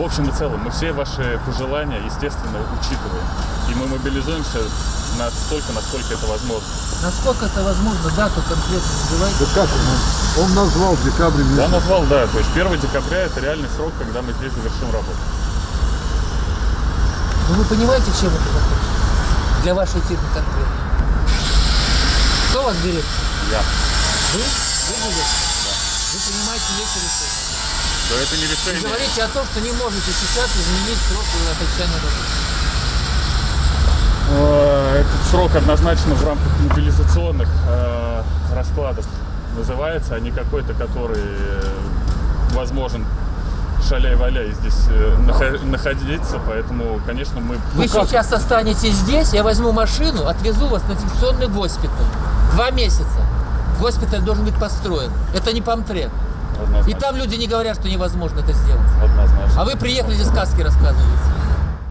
В общем и целом, мы все ваши пожелания, естественно, учитываем. И мы мобилизуемся настолько, насколько это возможно. Насколько это возможно, дату конкретно называйте. Да как он назвал декабрь месяц. Я назвал, да, то есть 1 декабря это реальный срок, когда мы здесь завершим работу. Ну вы понимаете, чем это закончится? Для вашей фирмы конкретно. Кто вас берет? Я. Вы? Вы берете? Да. Вы принимаете эти решения. То это не Вы решение. говорите о том, что не можете сейчас изменить срок окончания работы. Этот срок однозначно в рамках мобилизационных раскладов называется, а не какой-то, который возможен шаляй-валяй здесь находиться, поэтому, конечно, мы... Вы сейчас останетесь здесь, я возьму машину, отвезу вас на инфекционный госпиталь. 2 месяца. Госпиталь должен быть построен. Это не Памтрек. Однозначно. И там люди не говорят, что невозможно это сделать. Однозначно. А вы приехали здесь сказки рассказываете.